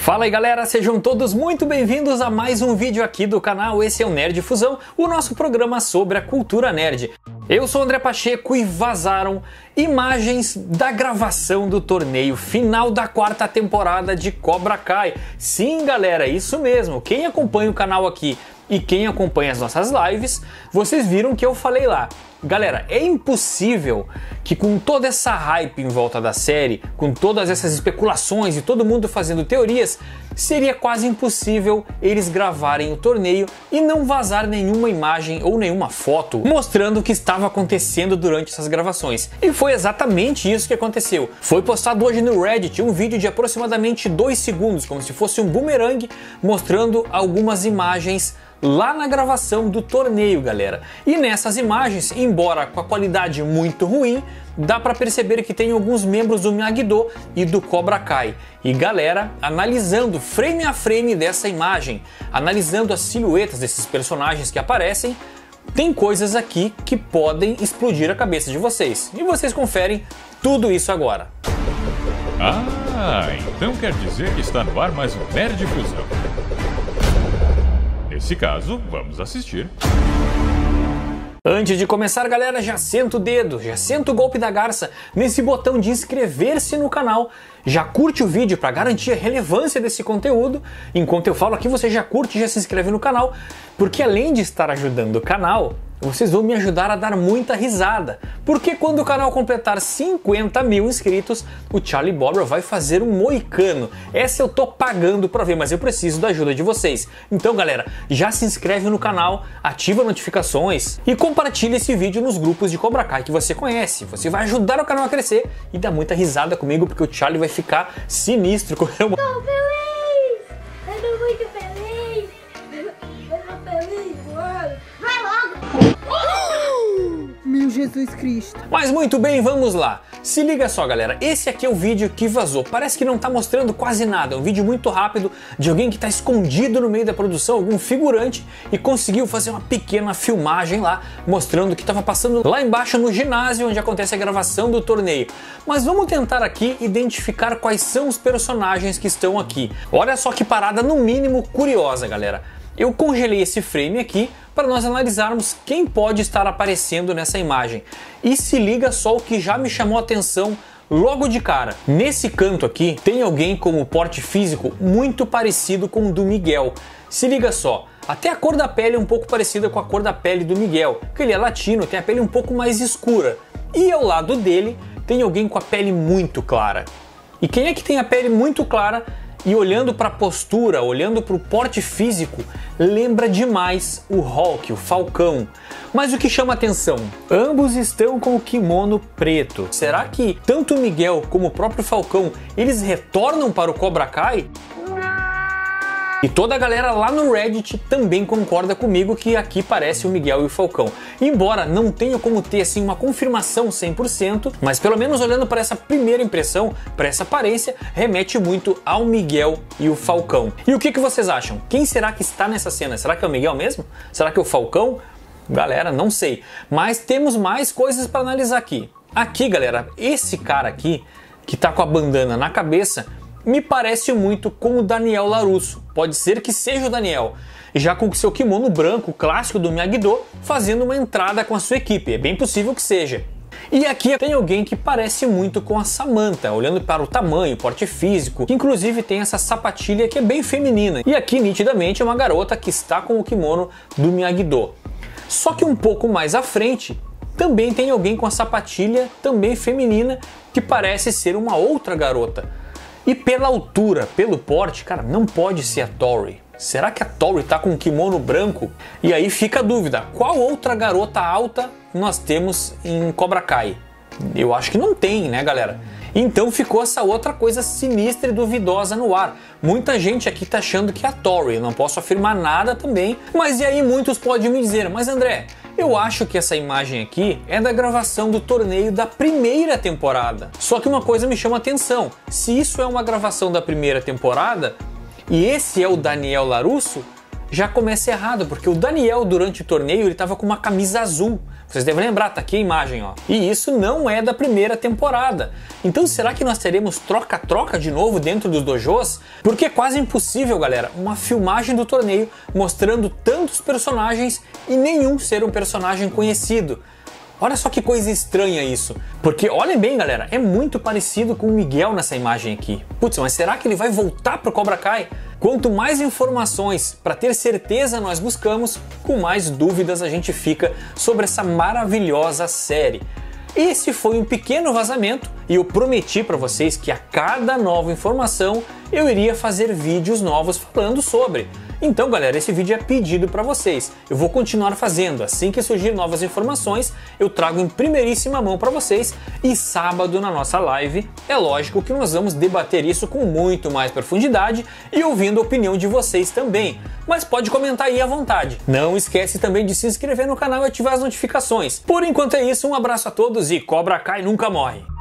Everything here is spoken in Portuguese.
Fala aí galera, sejam todos muito bem-vindos a mais um vídeo aqui do canal. Esse é o Nerd Fusão, o nosso programa sobre a cultura nerd. Eu sou o André Pacheco e vazaram imagens da gravação do torneio final da quarta temporada de Cobra Kai. Sim galera, isso mesmo, quem acompanha o canal aqui e quem acompanha as nossas lives, vocês viram que eu falei lá. Galera, é impossível que com toda essa hype em volta da série, com todas essas especulações e todo mundo fazendo teorias, seria quase impossível eles gravarem o torneio e não vazar nenhuma imagem ou nenhuma foto mostrando o que estava acontecendo durante essas gravações. E foi exatamente isso que aconteceu. Foi postado hoje no Reddit um vídeo de aproximadamente 2 segundos, como se fosse um boomerang, mostrando algumas imagens lá na gravação do torneio, galera. E nessas imagens, embora com a qualidade muito ruim, dá pra perceber que tem alguns membros do Miyagi-Do e do Cobra Kai. E galera, analisando frame a frame dessa imagem, analisando as silhuetas desses personagens que aparecem, tem coisas aqui que podem explodir a cabeça de vocês. E vocês conferem tudo isso agora. Ah, então quer dizer que está no ar mais um Nerd Fusão. Nesse caso, vamos assistir. Antes de começar, galera, já senta o dedo, já senta o golpe da garça nesse botão de inscrever-se no canal, já curte o vídeo para garantir a relevância desse conteúdo. Enquanto eu falo aqui, você já curte e já se inscreve no canal, porque além de estar ajudando o canal, vocês vão me ajudar a dar muita risada, porque quando o canal completar 50 mil inscritos, o Charlie Bobber vai fazer um moicano. Essa eu tô pagando pra ver, mas eu preciso da ajuda de vocês. Então galera, já se inscreve no canal, ativa notificações e compartilha esse vídeo nos grupos de Cobra Kai que você conhece. Você vai ajudar o canal a crescer e dar muita risada comigo, porque o Charlie vai ficar sinistro com eu. Tô feliz! Eu tô muito feliz! Eu tô feliz, mano! Vai logo! Meu Jesus Cristo. Mas muito bem, vamos lá. Se liga só galera, esse aqui é o vídeo que vazou. Parece que não tá mostrando quase nada, é um vídeo muito rápido de alguém que tá escondido no meio da produção, algum figurante, e conseguiu fazer uma pequena filmagem lá, mostrando o que estava passando lá embaixo no ginásio onde acontece a gravação do torneio. Mas vamos tentar aqui identificar quais são os personagens que estão aqui. Olha só que parada no mínimo curiosa galera. Eu congelei esse frame aqui para nós analisarmos quem pode estar aparecendo nessa imagem. E se liga só o que já me chamou a atenção logo de cara. Nesse canto aqui tem alguém com o porte físico muito parecido com o do Miguel. Se liga só, até a cor da pele é um pouco parecida com a cor da pele do Miguel, porque ele é latino, tem a pele um pouco mais escura. E ao lado dele tem alguém com a pele muito clara. E quem é que tem a pele muito clara? E olhando para a postura, olhando para o porte físico, lembra demais o Hulk, o Falcão. Mas o que chama atenção? Ambos estão com o kimono preto. Será que tanto o Miguel como o próprio Falcão, eles retornam para o Cobra Kai? E toda a galera lá no Reddit também concorda comigo que aqui parece o Miguel e o Falcão. Embora não tenha como ter assim uma confirmação 100%, mas pelo menos olhando para essa primeira impressão, para essa aparência, remete muito ao Miguel e o Falcão. E o que vocês acham? Quem será que está nessa cena? Será que é o Miguel mesmo? Será que é o Falcão? Galera, não sei. Mas temos mais coisas para analisar aqui. Aqui, galera, esse cara aqui, que tá com a bandana na cabeça, me parece muito com o Daniel LaRusso. Pode ser que seja o Daniel, já com seu kimono branco clássico do Miyagi-Do, fazendo uma entrada com a sua equipe. É bem possível que seja. E aqui tem alguém que parece muito com a Samantha, olhando para o tamanho, porte físico, que inclusive tem essa sapatilha que é bem feminina. E aqui nitidamente é uma garota que está com o kimono do Miyagi-Do. Só que um pouco mais à frente também tem alguém com a sapatilha também feminina, que parece ser uma outra garota. E pela altura, pelo porte, cara, não pode ser a Tori. Será que a Tori tá com um kimono branco? E aí fica a dúvida, qual outra garota alta nós temos em Cobra Kai? Eu acho que não tem, né, galera? Então ficou essa outra coisa sinistra e duvidosa no ar. Muita gente aqui tá achando que é a Tori, eu não posso afirmar nada também. Mas e aí muitos podem me dizer, mas André, eu acho que essa imagem aqui é da gravação do torneio da primeira temporada. Só que uma coisa me chama a atenção, se isso é uma gravação da primeira temporada, e esse é o Daniel LaRusso, já começa errado, porque o Daniel durante o torneio ele estava com uma camisa azul, Vocês devem lembrar, tá aqui a imagem, ó. E isso não é da primeira temporada. Então será que nós teremos troca-troca de novo dentro dos dojos? Porque é quase impossível, galera, uma filmagem do torneio mostrando tantos personagens e nenhum ser um personagem conhecido. Olha só que coisa estranha isso. Porque, olhem bem, galera, é muito parecido com o Miguel nessa imagem aqui. Putz, mas será que ele vai voltar pro Cobra Kai? Quanto mais informações para ter certeza nós buscamos, com mais dúvidas a gente fica sobre essa maravilhosa série. Esse foi um pequeno vazamento e eu prometi para vocês que a cada nova informação eu iria fazer vídeos novos falando sobre. Então, galera, esse vídeo é pedido para vocês. Eu vou continuar fazendo. Assim que surgir novas informações, eu trago em primeiríssima mão para vocês. E sábado, na nossa live, é lógico que nós vamos debater isso com muito mais profundidade e ouvindo a opinião de vocês também. Mas pode comentar aí à vontade. Não esquece também de se inscrever no canal e ativar as notificações. Por enquanto é isso, um abraço a todos e Cobra Kai nunca morre!